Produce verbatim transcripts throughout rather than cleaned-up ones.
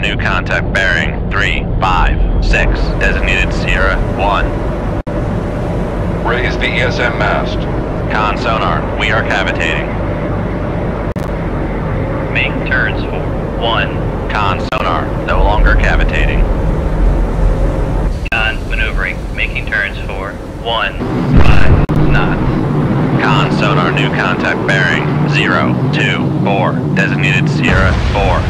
new contact bearing three five six, designated Sierra one. Raise the E S M mast. Con sonar, we are cavitating. Make turns for one. Con sonar, no longer cavitating. Con maneuvering, making turns for one five knots. Con sonar, new contact bearing zero two four, designated Sierra four.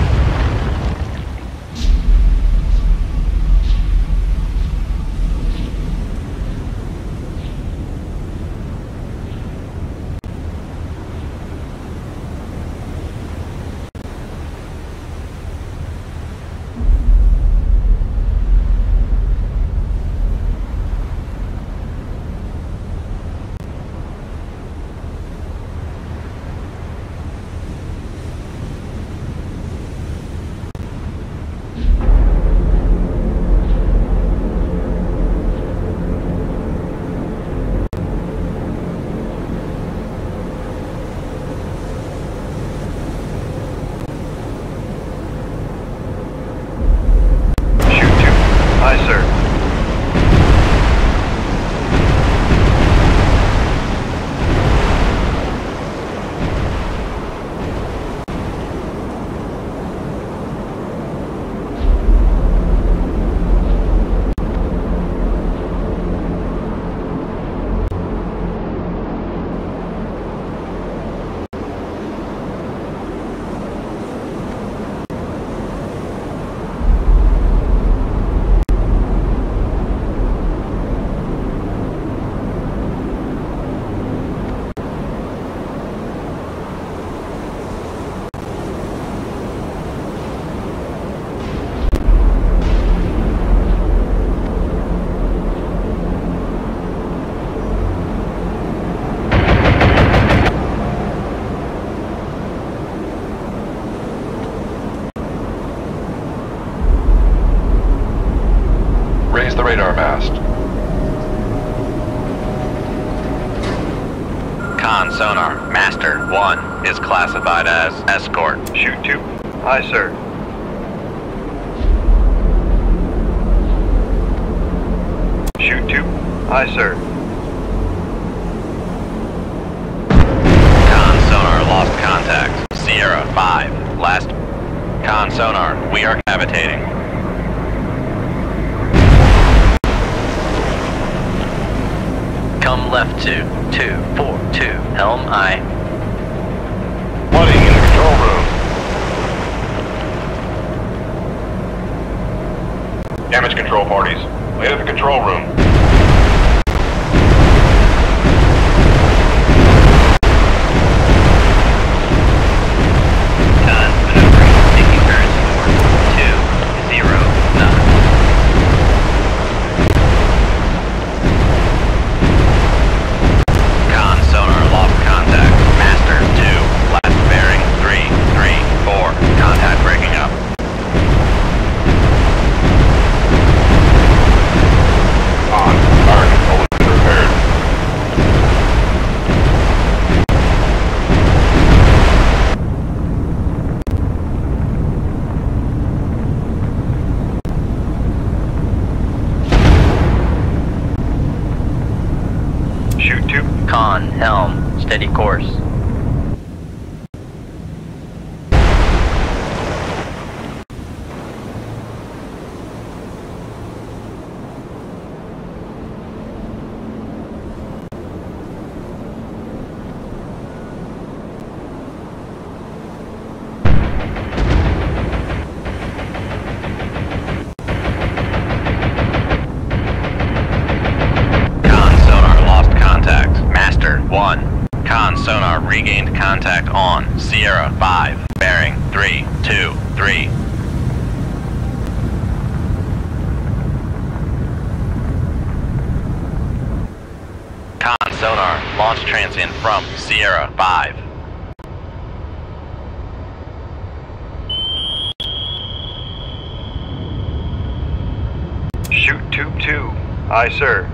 The radar mast. Con sonar, master one is classified as escort. Shoot two. Aye, sir. Shoot two. Aye, sir. Con sonar, lost contact. Sierra five, last. Con sonar, we are cavitating. Come left to two four two, helm aye. Flooding in the control room. Damage control parties. Lay to the control room. Con maneuvering, taking turns for two zero knots. Con sonar, lost contact. Master two, last bearing three three four, contact breaking up. On. Power control has been repaired. Shoot two. Con, helm, steady course. Con sonar regained contact on Sierra five, bearing three two three. Con sonar, launch transient from Sierra five. Shoot two two. Aye, sir.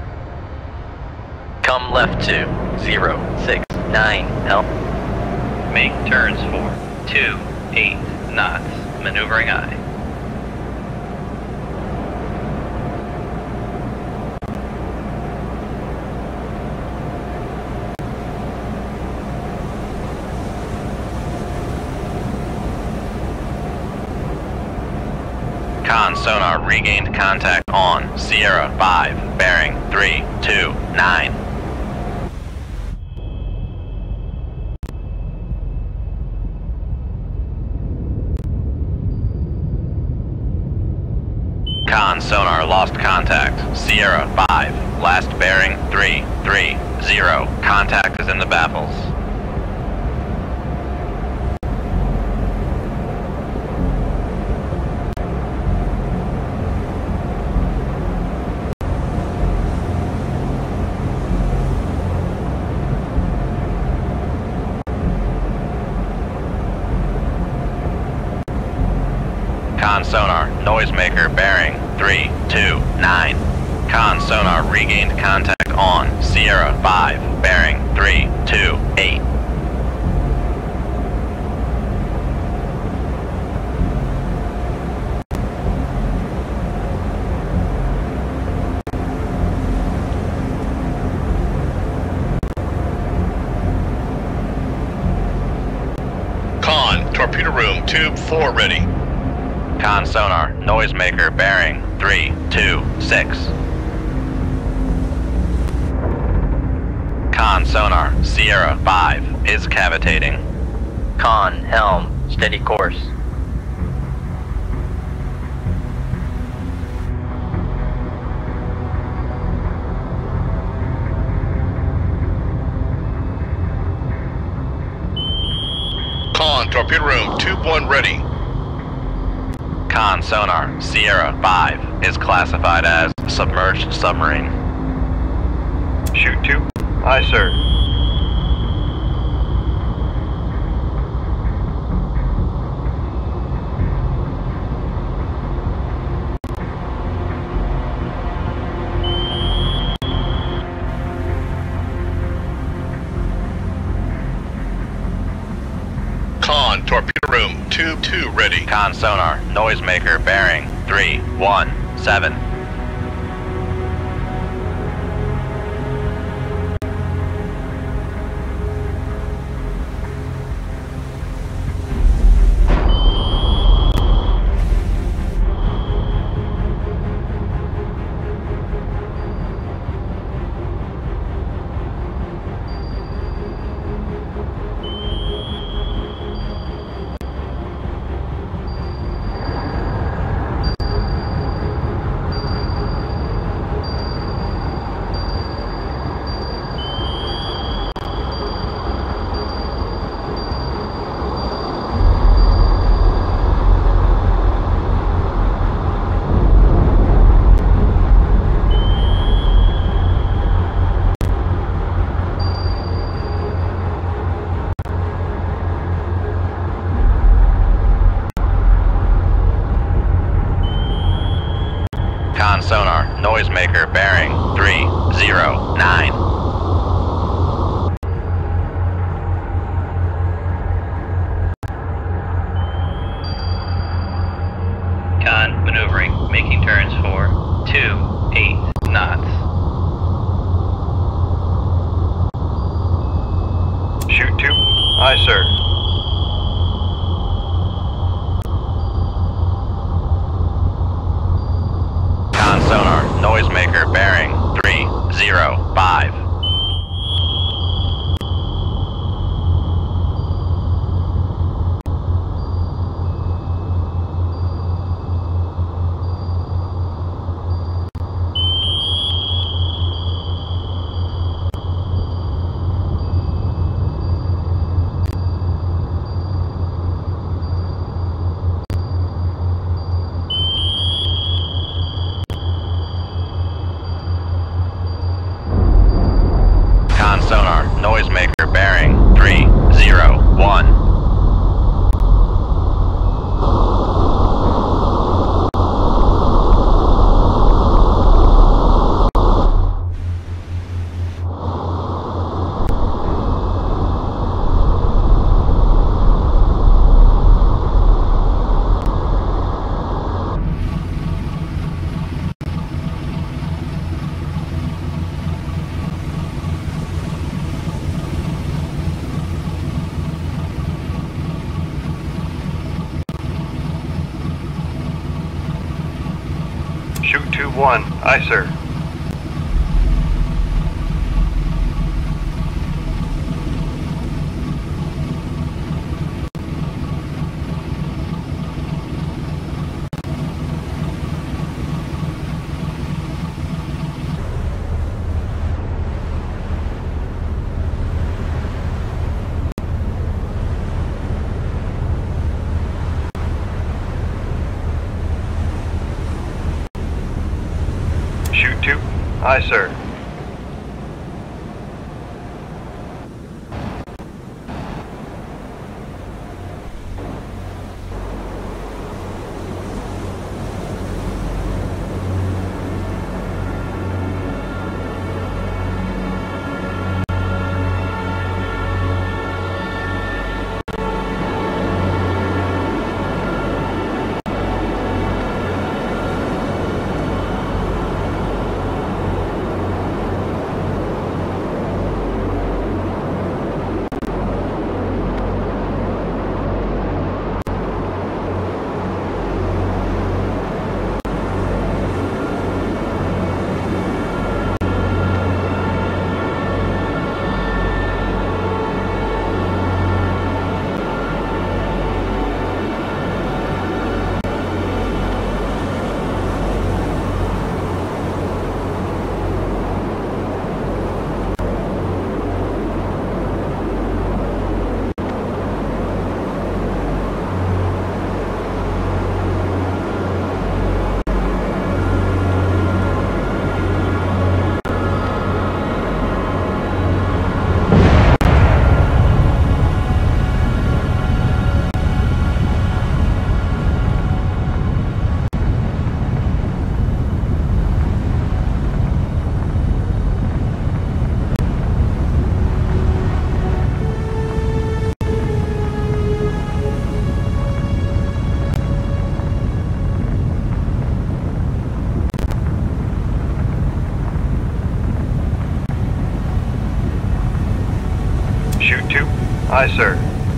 Come left to zero six nine, help. make turns for two eight knots, maneuvering aye. Con sonar regained contact on Sierra five, bearing three two nine. Con sonar lost contact. Sierra five, last bearing three three zero. Contact is in the baffles. Con sonar, noisemaker bearing three two nine. Con sonar regained contact on Sierra five, bearing three two eight. Con, torpedo room, tube four ready. Con sonar, noisemaker bearing three two six. Con sonar, Sierra five is cavitating. Con, helm, steady course. Con, torpedo room, tube one ready. Con sonar, Sierra five is classified as submerged submarine. Shoot two. Aye, sir. Con, torpedo room, tube two ready. Con sonar, noisemaker bearing three one seven. Con sonar, noisemaker bearing three zero nine. Con, maneuvering, making turns for two eight knots. Shoot two. Aye, sir. Con sonar, noisemaker bearing three zero five. Con sonar, noisemaker bearing three zero one. Aye, sir. Shoot two. Aye, sir. Shoot two. Aye, sir.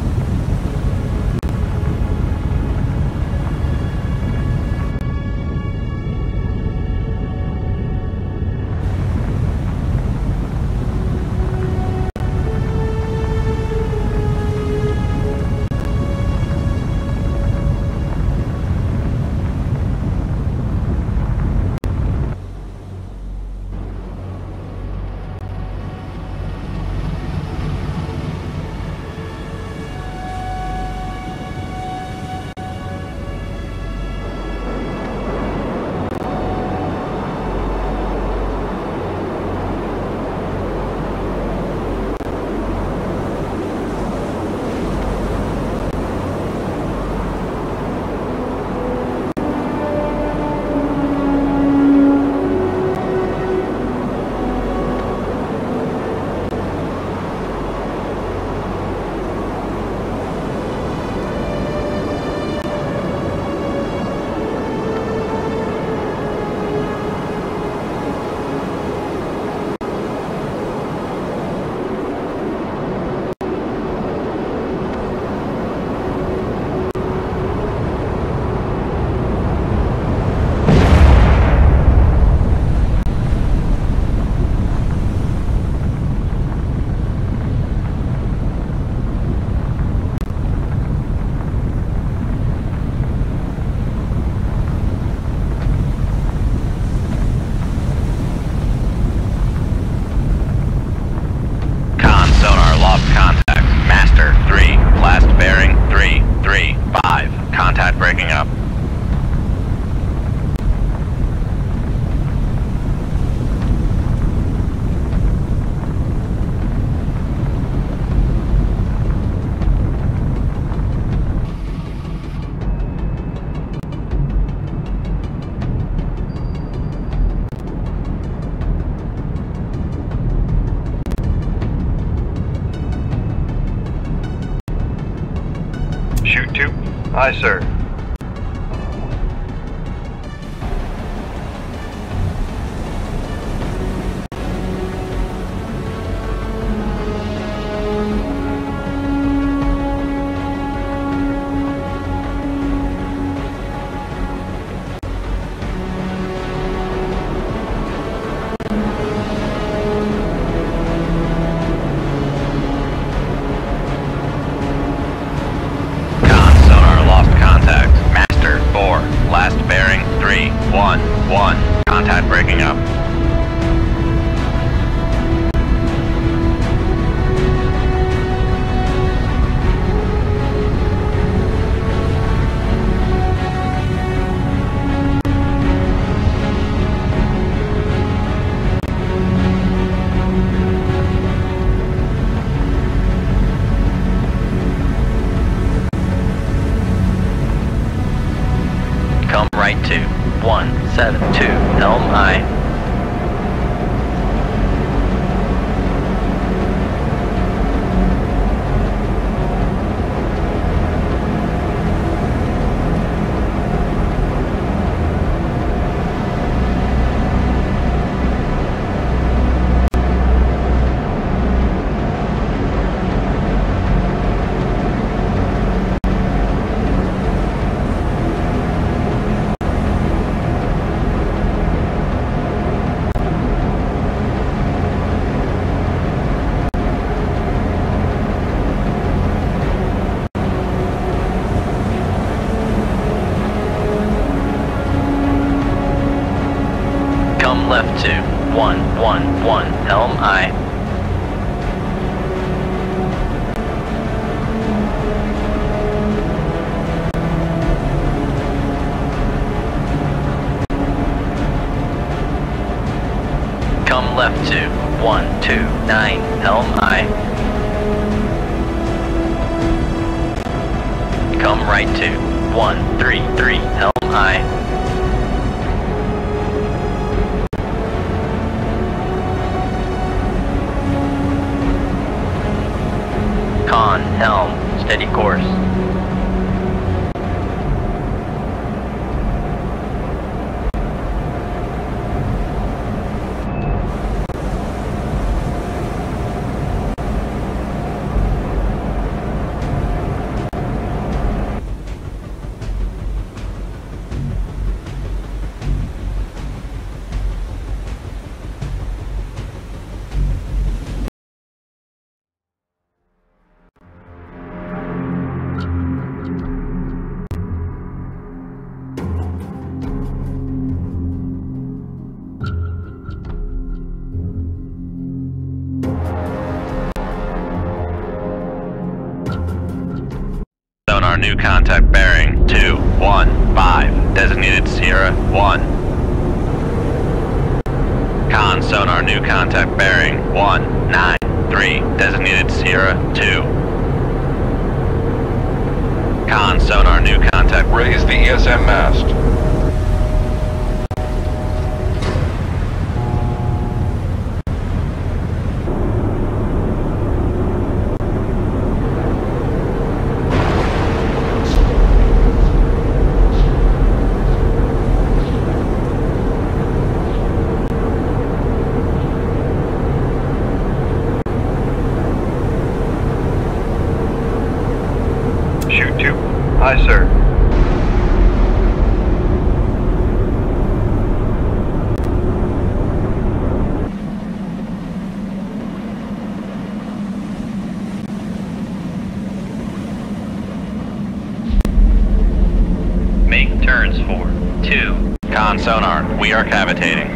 Contact breaking up. Shoot two. Aye, sir. seven two, Helm I. Left to one one one, Helm I. Come left to one two nine, Helm I. Come right to one three three, Helm I. Con, helm, steady course. Sonar new contact bearing two one five, designated Sierra one. Con sonar new contact bearing one nine three, designated Sierra two. Con sonar new contact. Raise the E S M mast. Shoot two. Aye, sir. Make turns for two. Con sonar, we are cavitating.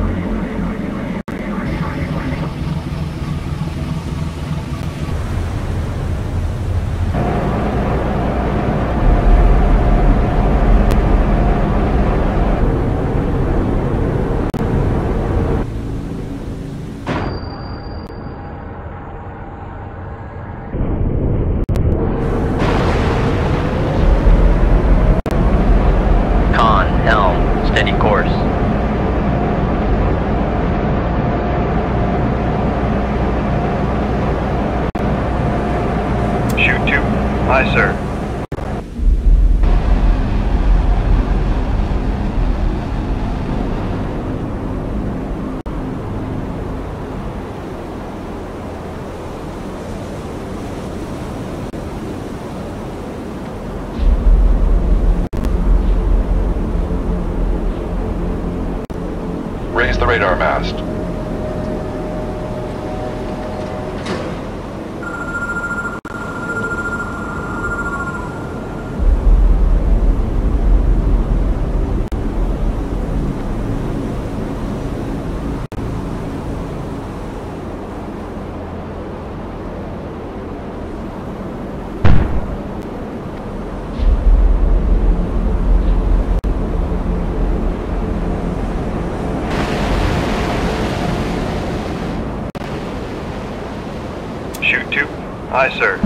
Con, helm, steady course. Shoot two. Aye, sir. Raise the radar mast. Shoot two. Aye, sir.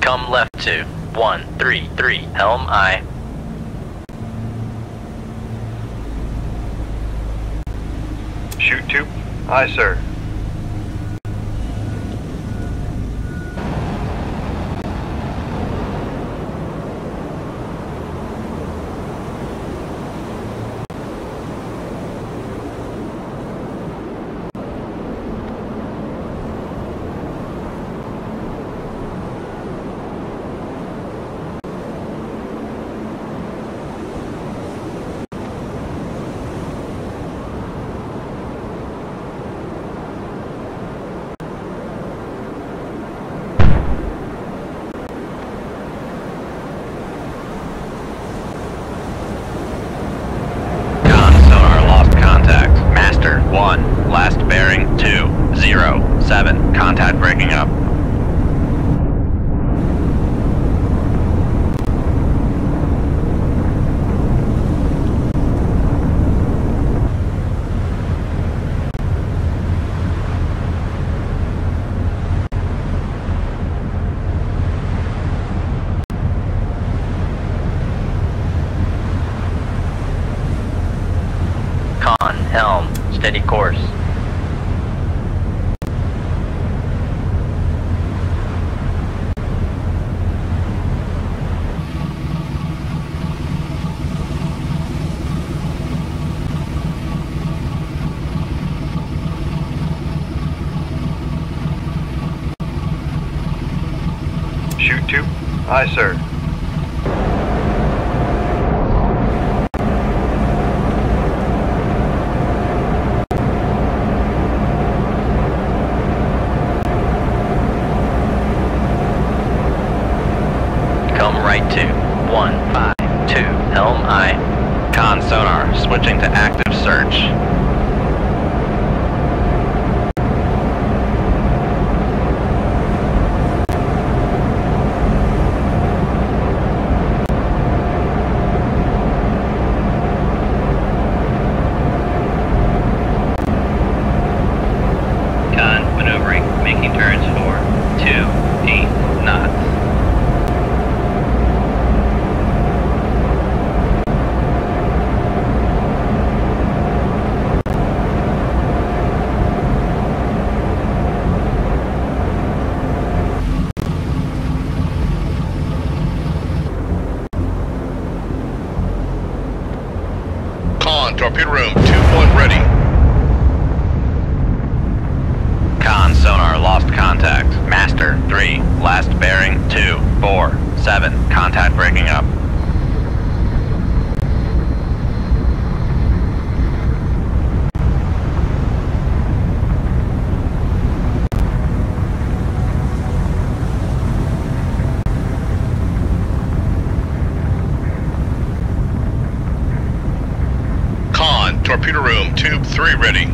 Come left to one three three, helm aye. Shoot two. Aye, sir. one, last bearing two, zero, seven, contact breaking up. Con, helm, steady course. Shoot two. Aye, sir. Come right to one five two, helm aye. Con sonar, switching to active search. Con, maneuvering, making turns for two, eight knots. Con, torpedo room, two one ready. Con sonar, lost contact. Master three, last bearing two, four, seven, contact breaking up. Con, torpedo room, tube three ready.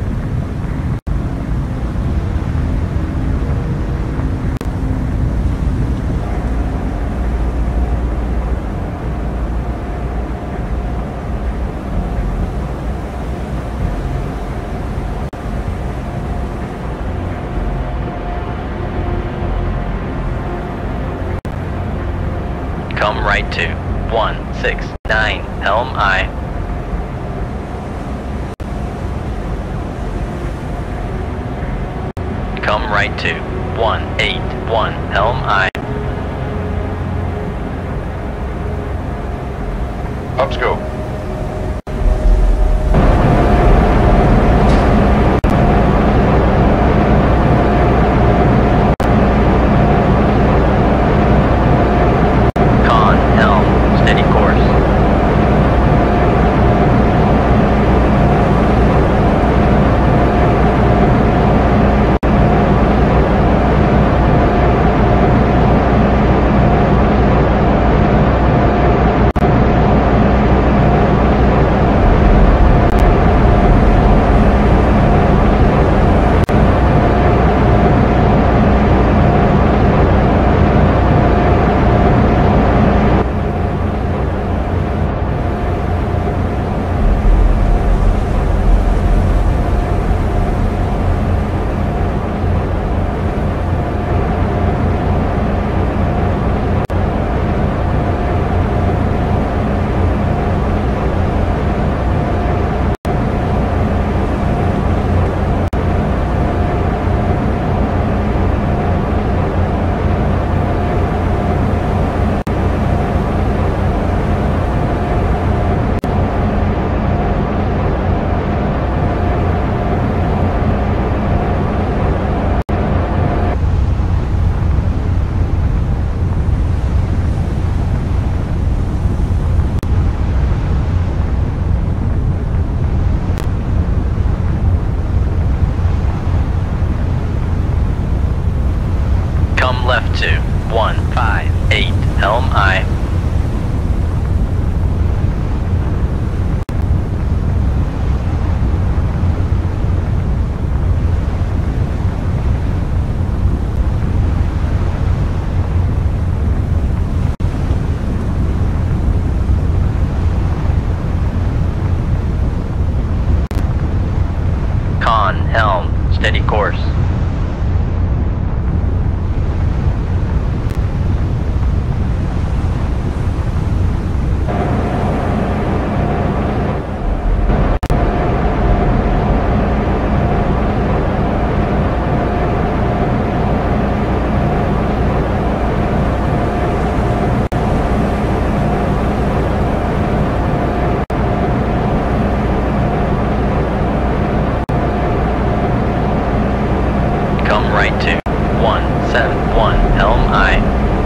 Come right to one six nine, helm aye. Come right to one eight one, helm aye. Up scope. Con, helm, steady course. left to one five eight, helm aye. Con, helm, steady course. Come right to one seven one, helm aye.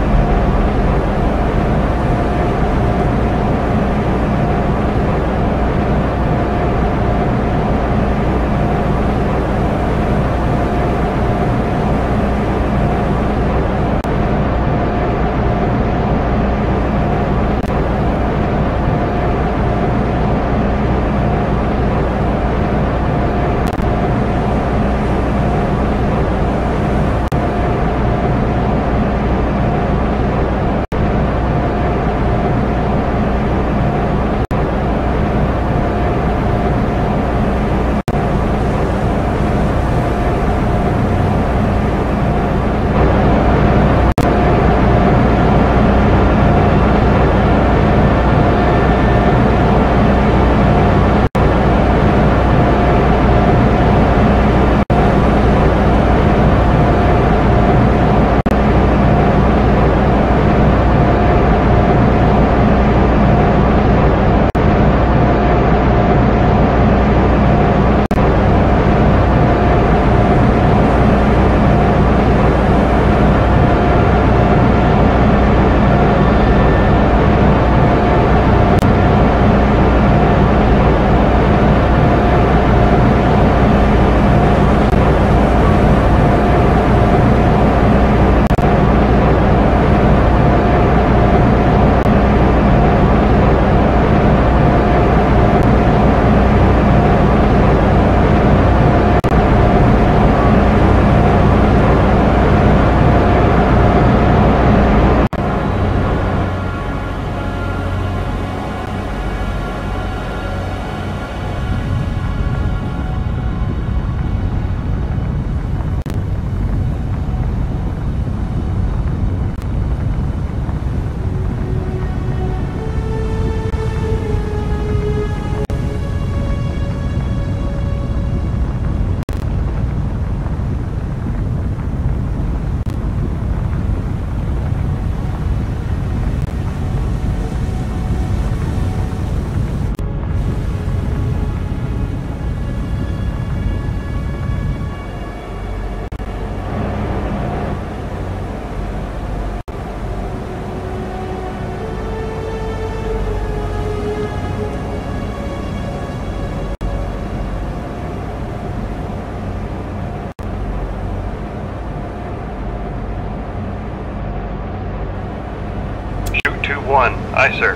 two one, aye sir.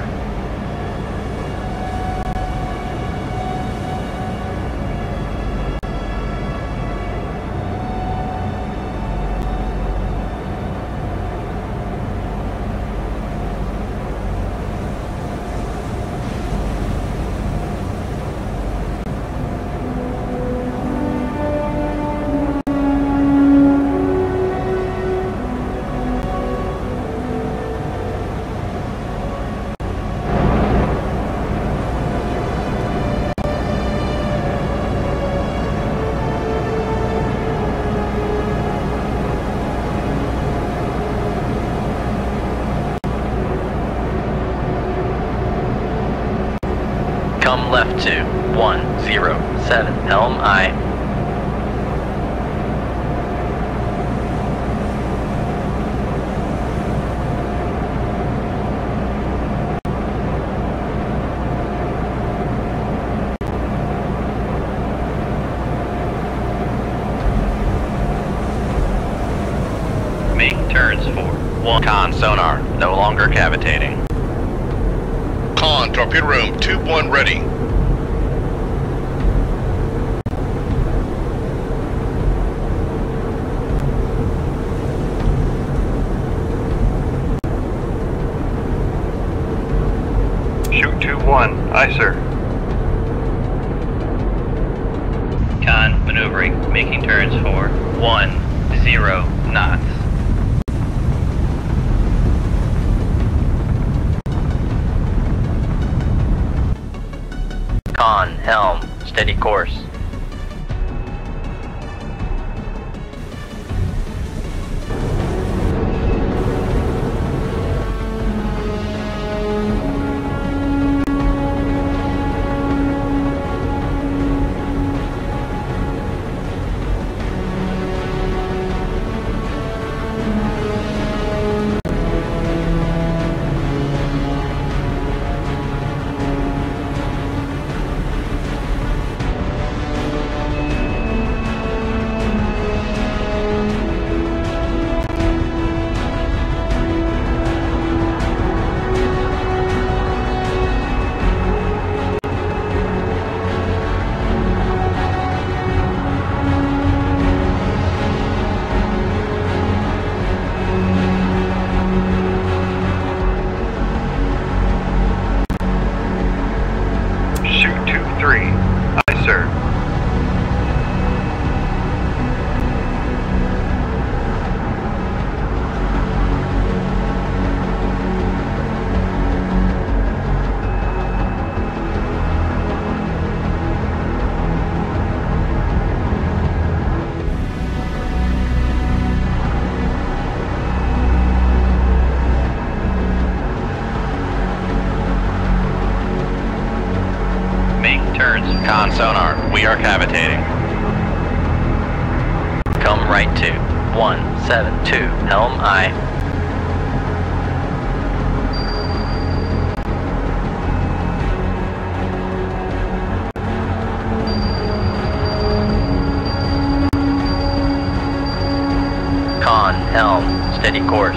Come left to one zero seven, helm aye. Make turn turns for one. Con sonar, no longer cavitating. Con, torpedo room, tube one ready. Shoot two one. Aye, sir. Con, maneuvering, making turns for one, zero knots. Con, helm, steady course. Shoot two three. Aye, sir. Make turns. Con sonar, we are cavitating. Come right to one seven two, helm aye. Con, helm, steady course.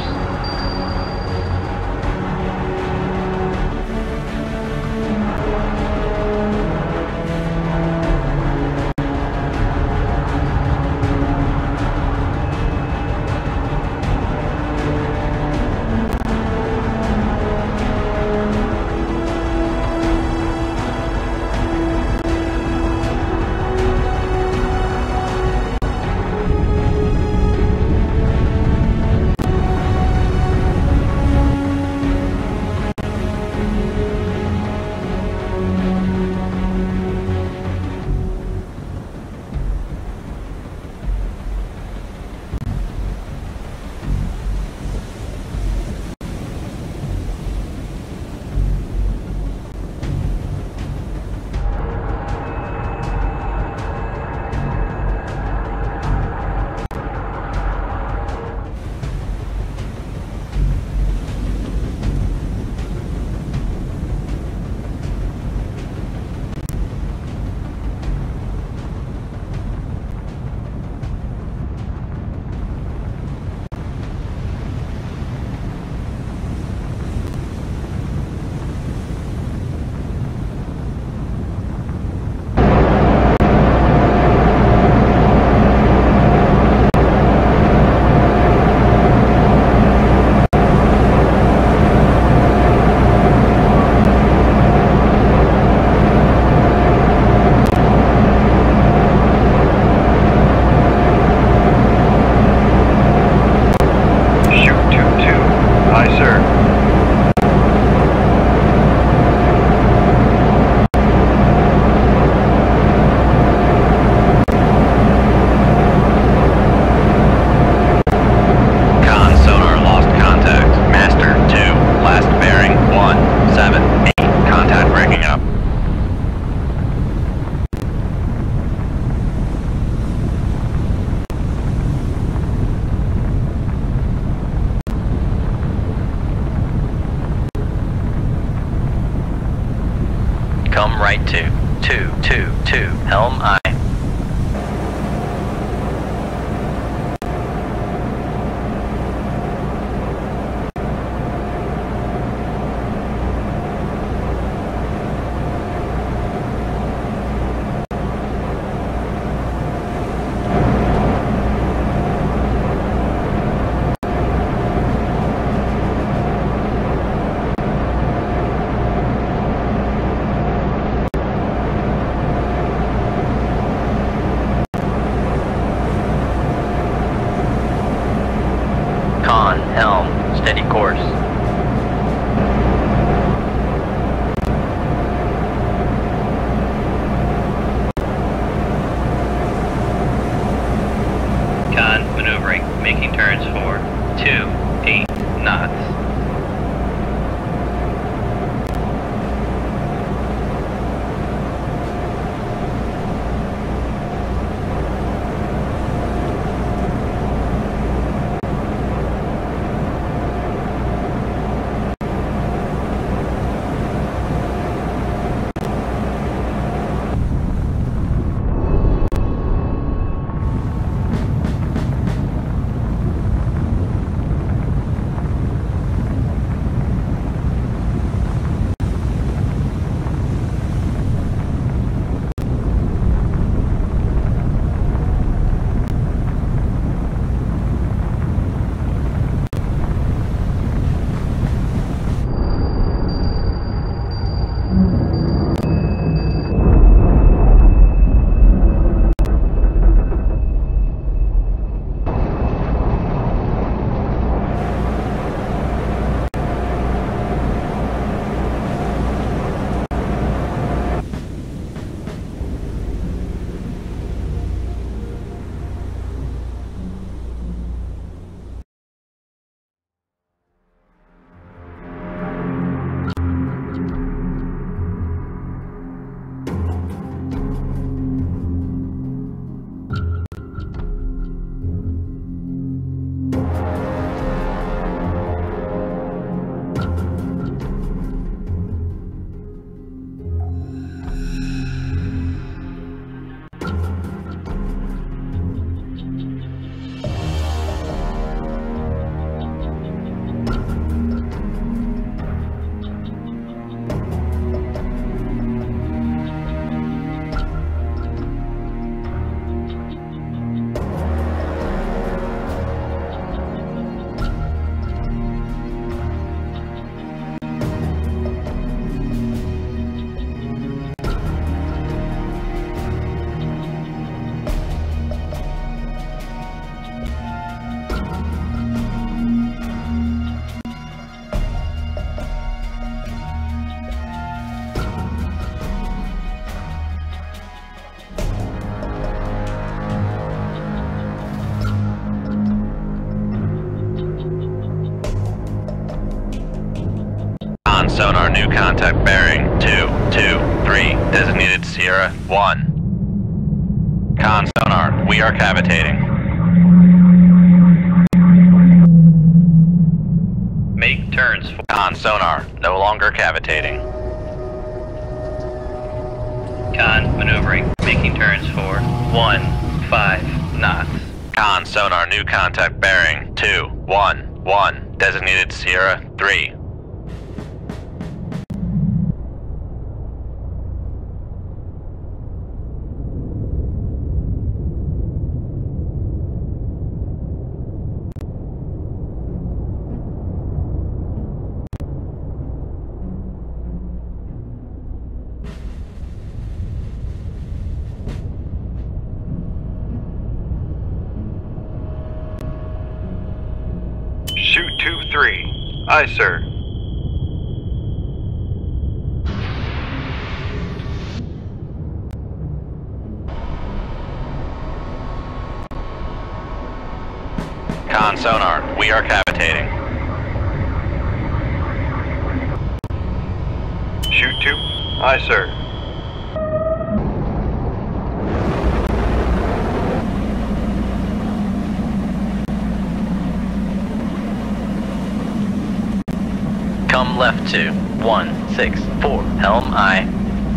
Come right to two two two, helm aye. Con, helm, steady course. Con, maneuvering, making turns for two, eight knots. Sonar, new contact bearing two two three, designated Sierra one. Con sonar, we are cavitating. Make turns for Con sonar, no longer cavitating. Con, maneuvering, making turns for one, five knots. Con sonar, new contact bearing two one one, designated Sierra three. Shoot two three. Aye, sir. Con sonar, we are cavitating. Shoot two. Aye, sir. Come left to one six four, helm aye.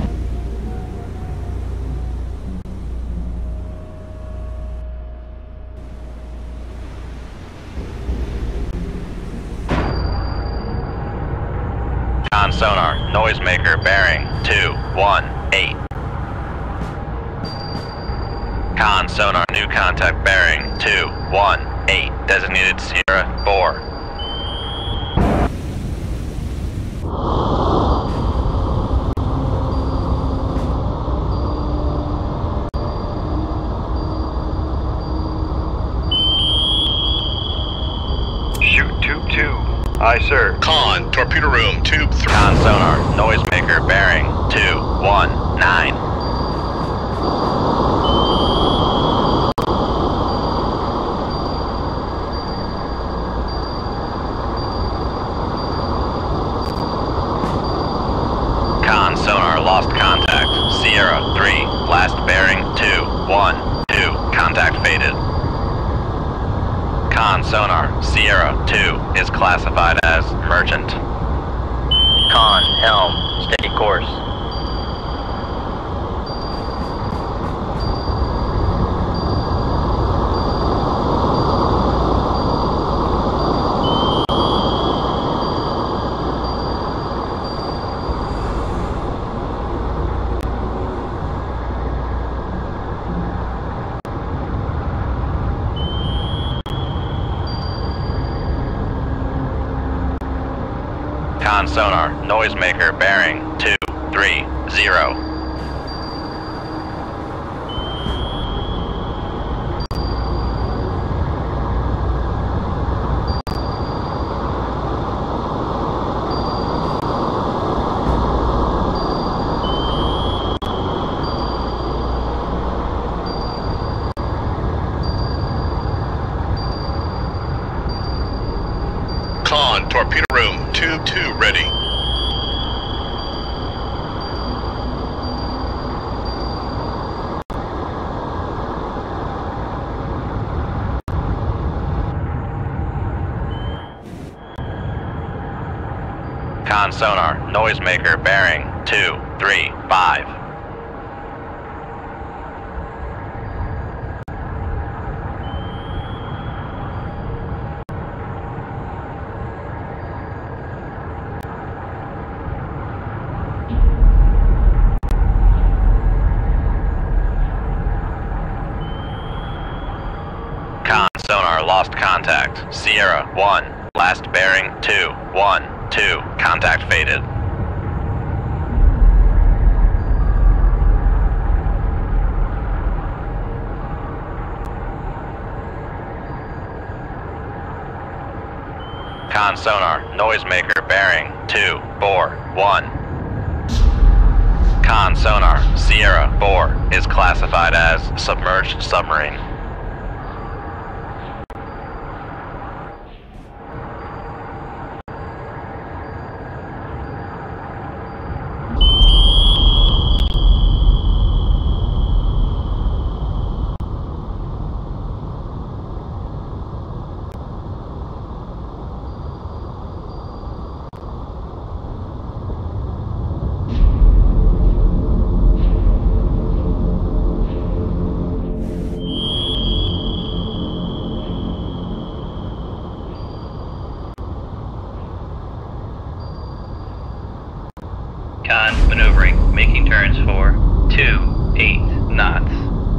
Con sonar, noisemaker bearing two one eight. Con sonar, new contact bearing two one eight, designated Sierra four. two. Aye, sir. Con, torpedo room, tube three. Con sonar, noisemaker, bearing two one nine. Con sonar, lost contact. Sierra three, last bearing two one two. Contact faded. Con sonar, Sierra two is classified as merchant. Con, helm, steady course. Con sonar, noisemaker, bearing two three zero. Con, torpedo room, tube two ready. Con sonar, noisemaker, bearing two three five. Con sonar, lost contact. Sierra one, last bearing two one two. Contact faded. Con sonar, noisemaker, bearing two four one. Con sonar, Sierra four is classified as submerged submarine. Con, maneuvering, making turns for two eight knots.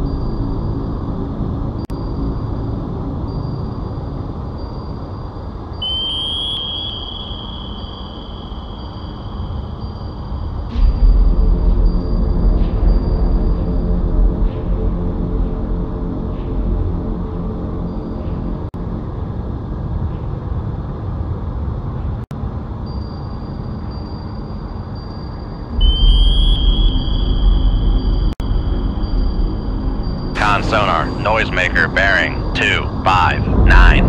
Con sonar, noisemaker, bearing two five nine.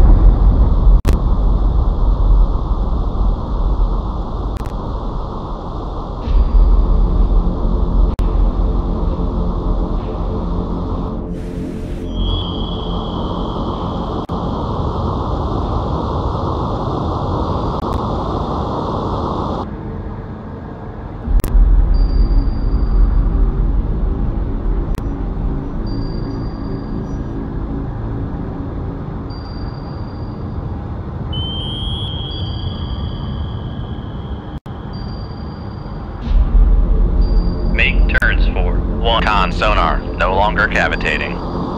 Make turns for one. Con sonar, no longer cavitating.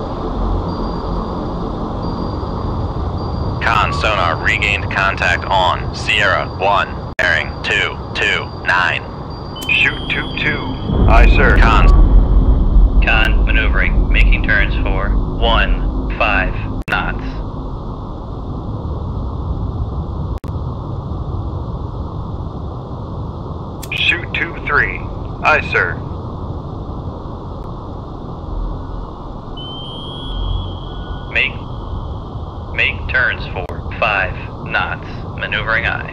Con sonar regained contact on Sierra one, bearing two two nine. Shoot two two. Aye, sir. Con, Con, maneuvering, making turns for one five knots. three. Aye, sir. Make make turns for five knots. Maneuvering aye.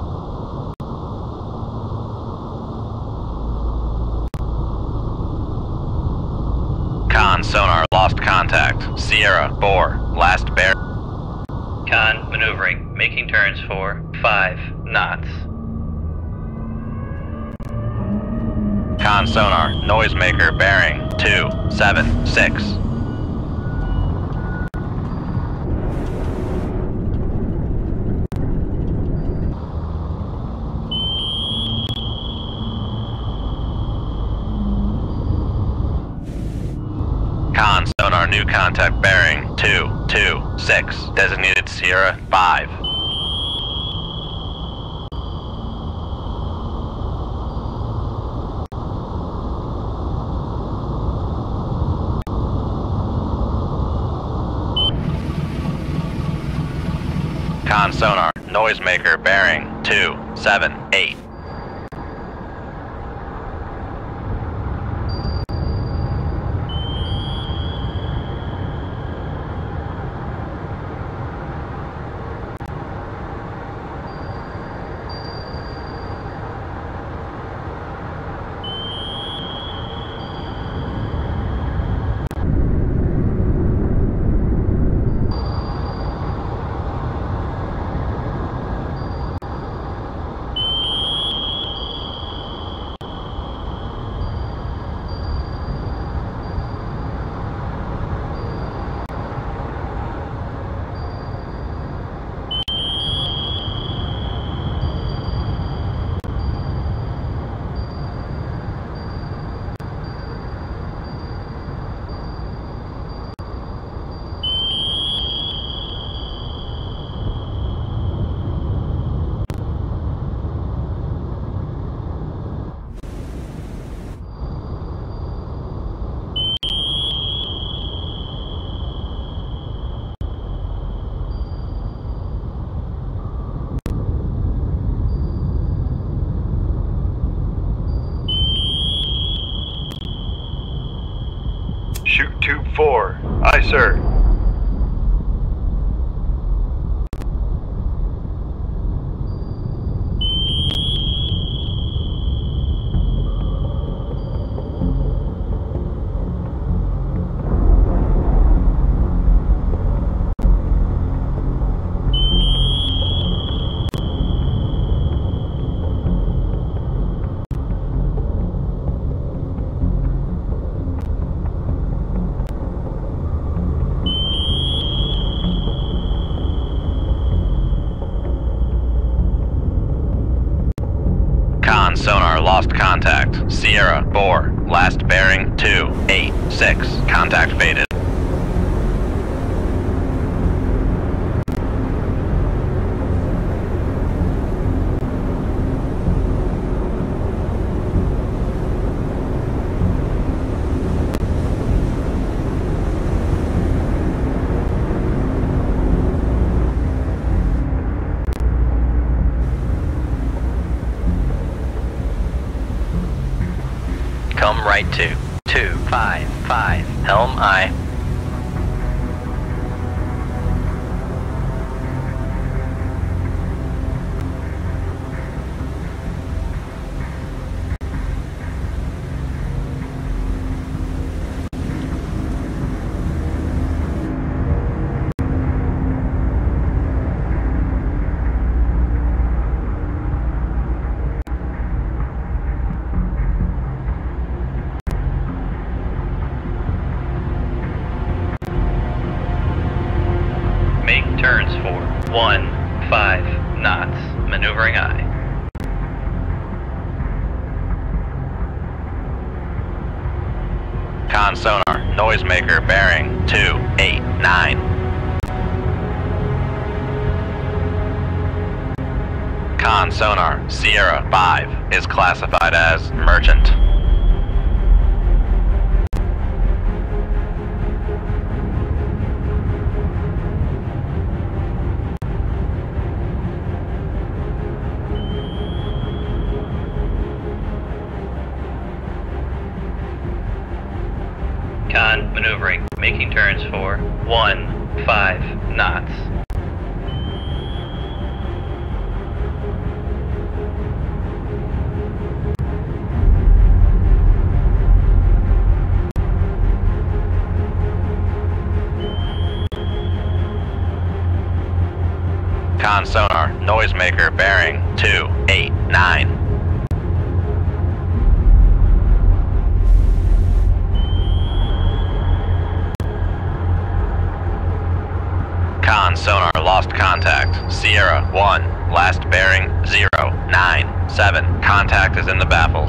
Con sonar lost contact. Sierra four. Last bear. Con maneuvering. Making turns for five knots. Con sonar noisemaker bearing two seven six. Con sonar new contact bearing two two six. Designated Sierra five. Con sonar noisemaker bearing two seven eight. Shoot tube four. Aye, sir. Con sonar lost contact. Sierra four. Last bearing two eight six. Contact faded. Come right to two five five. Helm aye. Turns for one five knots. Maneuvering aye. Con sonar noisemaker bearing two eight nine. Con sonar Sierra five is classified as merchant. making turns for one five knots. Con sonar, noisemaker bearing two eight nine. Con sonar lost contact. Sierra one, last bearing zero nine seven. Contact is in the baffles.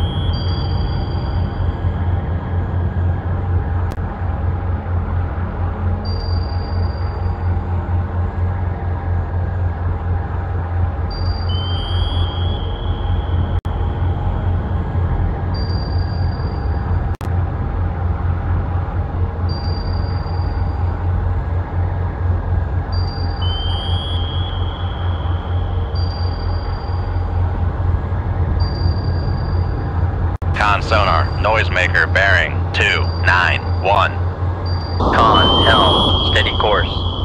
Con sonar, noisemaker bearing two nine one. Con, helm, steady course.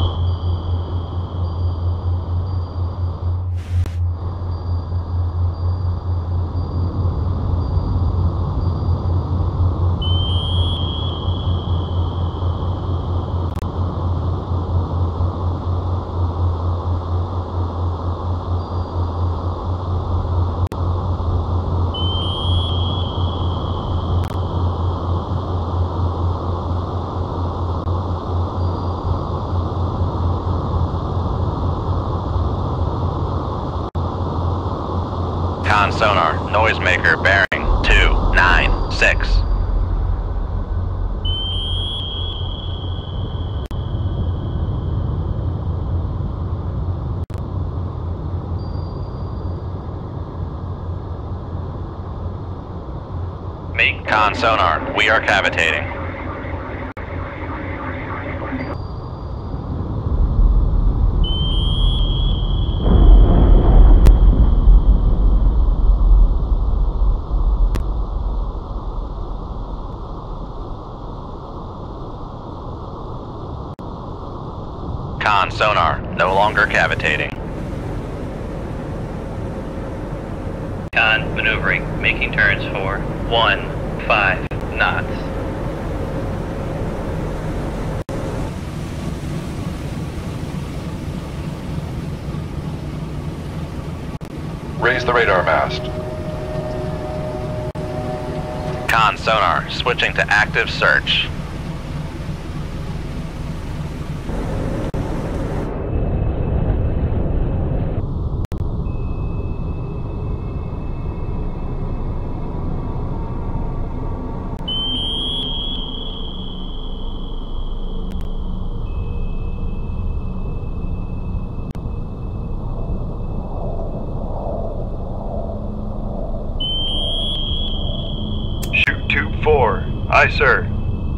Con sonar, noisemaker bearing two nine six. Make Con sonar, we are cavitating. Con sonar, no longer cavitating. Con, maneuvering, making turns for one five knots. Raise the radar mast. Con sonar, switching to active search. Shoot tube four. Aye, sir.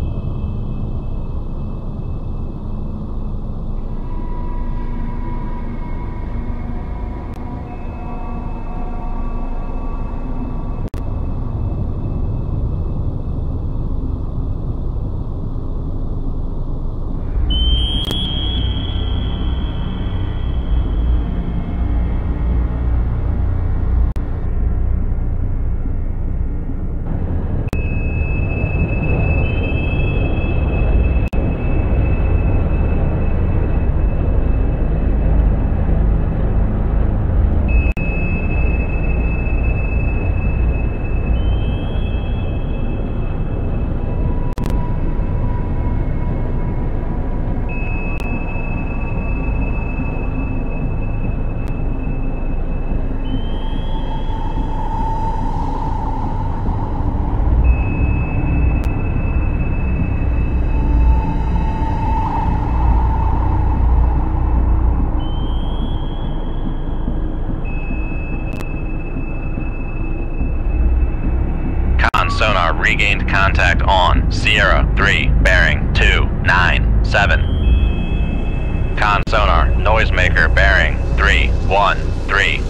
Sonar regained contact on Sierra three, bearing two nine seven. Con sonar, noisemaker bearing three one three.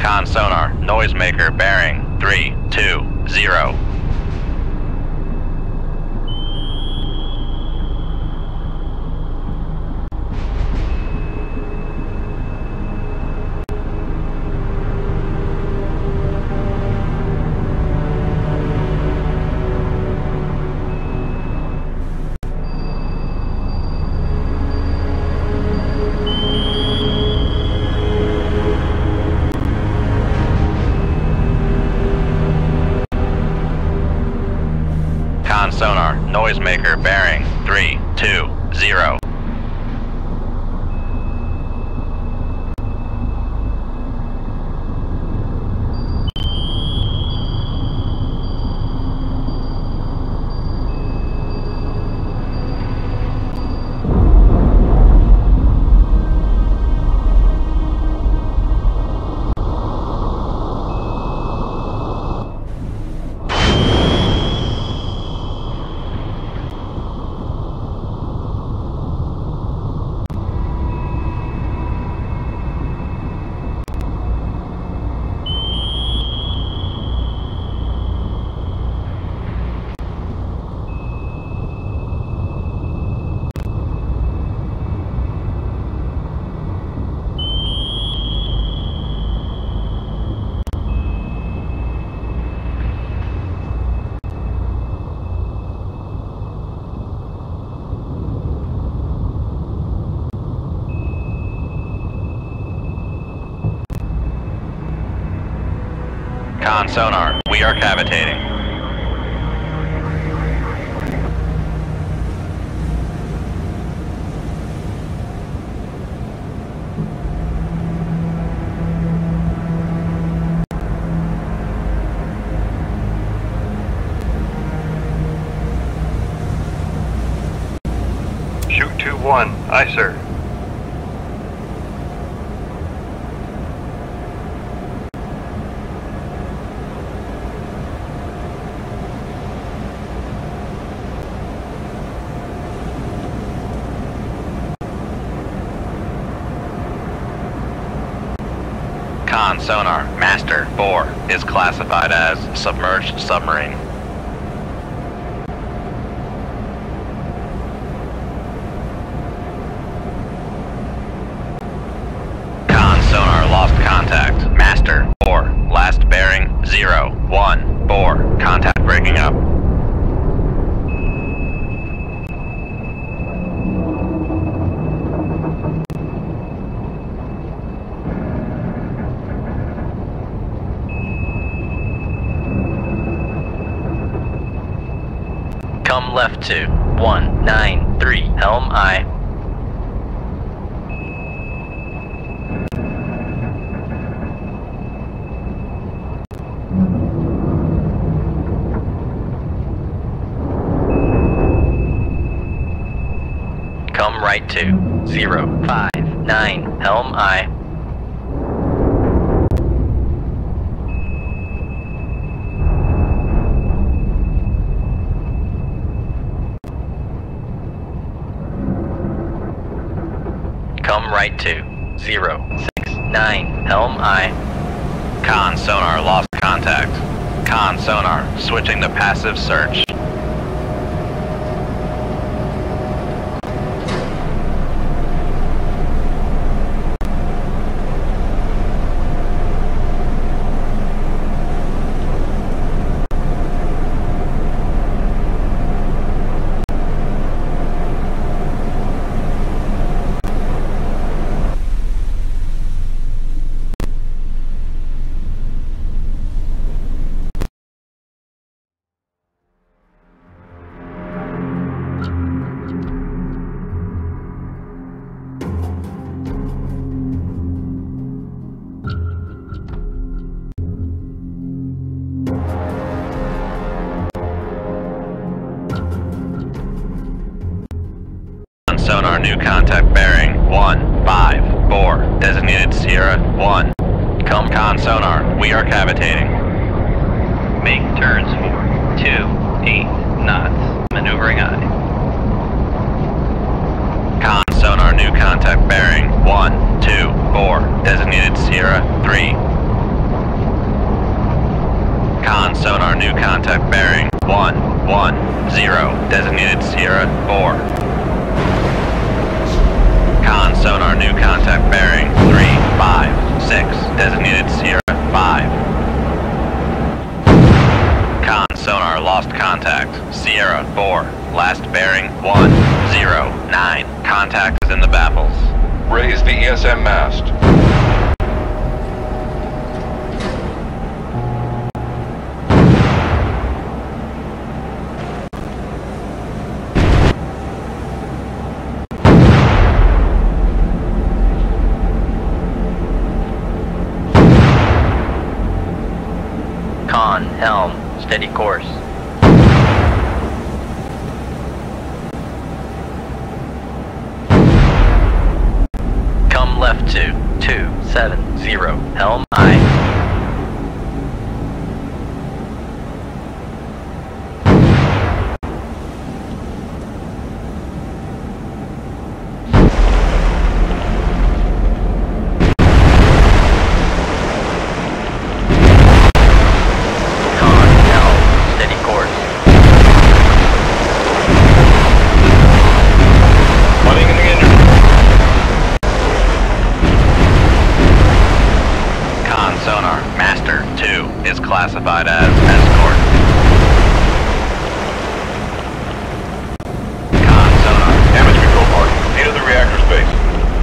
Con sonar, noisemaker bearing three two zero. Con sonar, noisemaker bearing three two zero. Con sonar, we are cavitating. Shoot two one. Aye, sir. Con sonar, master four is classified as submerged submarine. Con sonar lost contact, master four, last bearing zero one four, contact breaking up. Come left to one nine three, helm aye. Come right to zero five nine, helm aye. Come right to zero six nine, helm aye. Con sonar lost contact. Con sonar switching to passive search. Sonar new contact bearing one five four, designated Sierra one. Come con sonar, we are cavitating. Make turns for two eight knots, maneuvering aye. Con sonar new contact bearing one two four, designated Sierra three. one, zero, designated Sierra four. Con sonar new contact bearing three, five, six, designated Sierra five. Con sonar lost contact, Sierra four, last bearing one, zero, nine, contact is in the baffles. Raise the E S M mast. Con, helm, steady course. Come left to two seven zero, helm aye. Classified as escort. Con sonar. Damage control party. Need of the reactor space.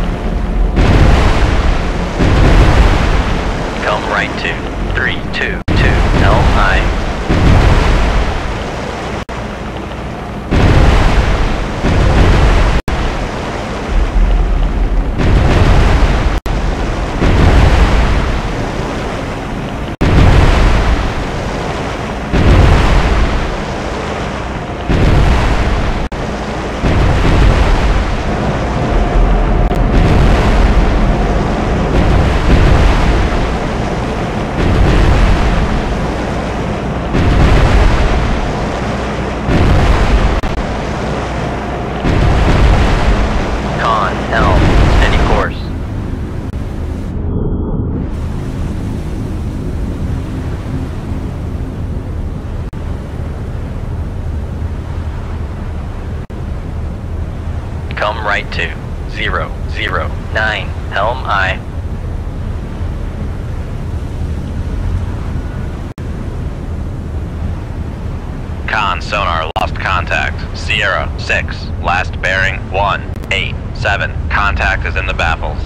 Come right to three two two, helm aye. Come right to zero zero nine, helm aye. Con sonar lost contact, Sierra six, last bearing one, eight, seven, contact is in the baffles.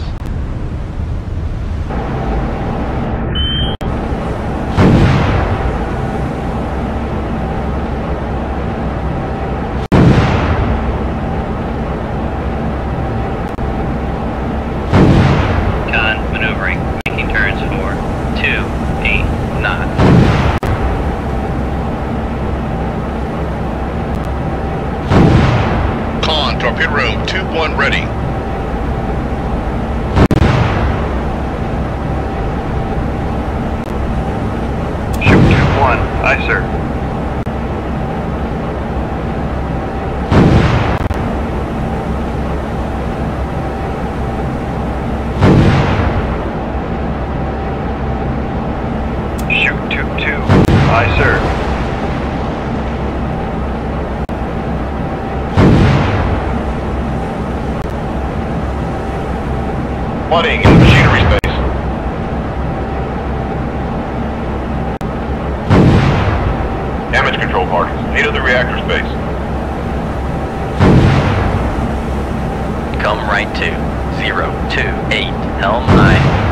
Maneuvering, making turns for two, eight, nine. Con, torpedo room, two one ready. Shoot two one, aye sir. Shoot two two, aye sir. Flooding in the machinery space. Damage control parties. Need of the reactor space. Come right to zero two eight, helm aye.